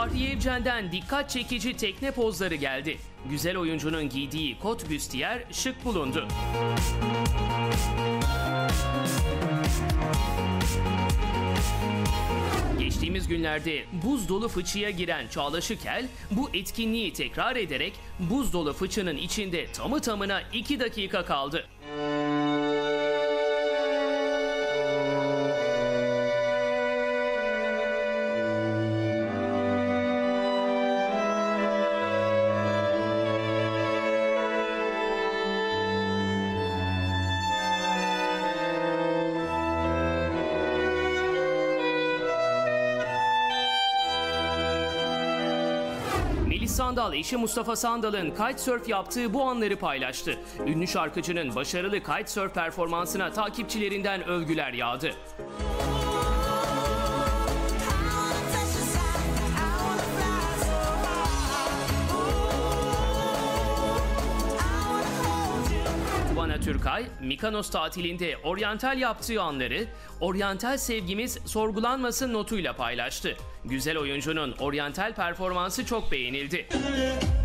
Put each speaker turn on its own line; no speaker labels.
Fahriye Evcen'den dikkat çekici tekne pozları geldi. Güzel oyuncunun giydiği kot büstiyer şık bulundu. Geçtiğimiz günlerde buz dolu fıçıya giren Çağla Şikel bu etkinliği tekrar ederek buz dolu fıçının içinde tamı tamına 2 dakika kaldı. Melis Sandal eşi Mustafa Sandal'ın kitesurf yaptığı bu anları paylaştı. Ünlü şarkıcının başarılı kitesurf performansına takipçilerinden övgüler yağdı. Tuana Türkay, Mikonos tatilinde oryantal yaptığı anları "Oryantal sevgimiz sorgulanmasın" notuyla paylaştı. Güzel oyuncunun oryantal performansı çok beğenildi.